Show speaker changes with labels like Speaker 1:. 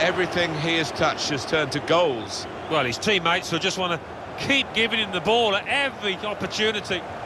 Speaker 1: everything he has touched has turned to goals.
Speaker 2: Well, his teammates will just want to keep giving him the ball at every opportunity.